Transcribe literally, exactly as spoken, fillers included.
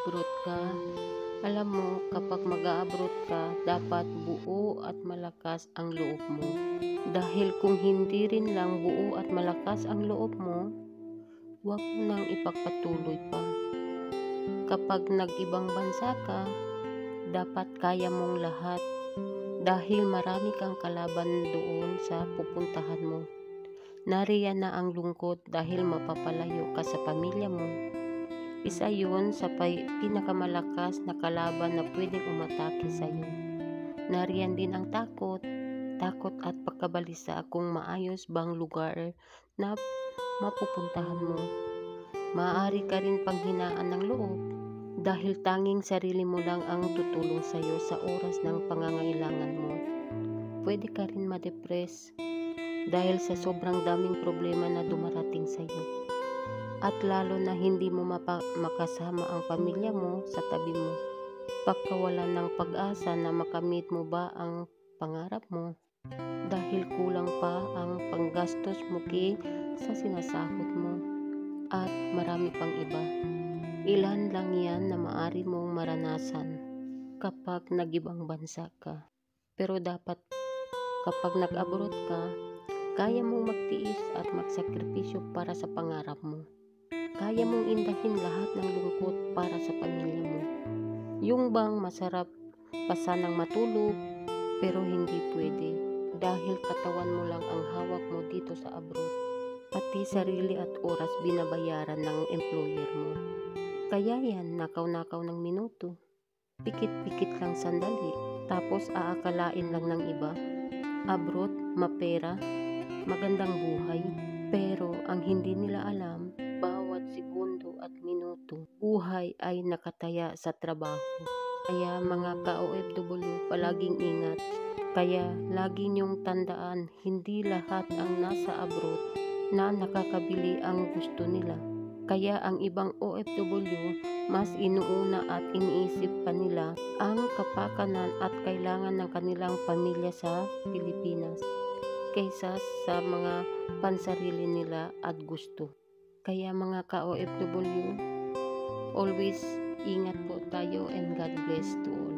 mag-a-abroad ka, alam mo kapag mag-a-abroad ka, dapat buo at malakas ang loob mo. Dahil kung hindi rin lang buo at malakas ang loob mo, huwag mo nang ipagpatuloy pa. Kapag nag-ibang bansa ka, dapat kaya mong lahat dahil marami kang kalaban doon sa pupuntahan mo. Nariyan na ang lungkot dahil mapapalayo ka sa pamilya mo. Isa yun sa pinakamalakas na kalaban na pwedeng umatake sa'yo. Nariyan din ang takot, takot at pagkabalisa kung maayos bang lugar na mapupuntahan mo. Maaari ka rin panghinaan ng loob dahil tanging sarili mo lang ang tutulong sa'yo sa oras ng pangangailangan mo. Pwede ka rin ma-depress dahil sa sobrang daming problema na dumarating sa'yo. At lalo na hindi mo mapa- makasama ang pamilya mo sa tabi mo. Pagkawalan ng pag-asa na makamit mo ba ang pangarap mo dahil kulang pa ang panggastos mo ki sa sinasahod mo at marami pang iba. Ilan lang yan na maaari mong maranasan kapag nag-ibang bansa ka. Pero dapat kapag nag-abroad ka, kaya mong magtiis at magsakripisyo para sa pangarap mo. Kaya mong indahin lahat ng lungkot para sa pamilya mo. Yung bang masarap pa sanang matulog pero hindi pwede dahil katawan mo lang ang hawak mo dito sa abroad. Pati sarili at oras binabayaran ng employer mo. Kaya yan, nakaw-nakaw ng minuto. Pikit-pikit lang sandali tapos aakalain lang ng iba. Abroad, mapera, magandang buhay, pero ang hindi nila alam, bawat segundo at minuto, buhay ay nakataya sa trabaho. Kaya mga ka-O F W, palaging ingat. Kaya lagi niyong tandaan, hindi lahat ang nasa abroad na nakakabili ang gusto nila. Kaya ang ibang O F W, mas inuuna at iniisip pa nila ang kapakanan at kailangan ng kanilang pamilya sa Pilipinas kaysa sa mga pansarili nila at gusto. Kaya mga ka-O F W, always ingat po tayo and God bless to all.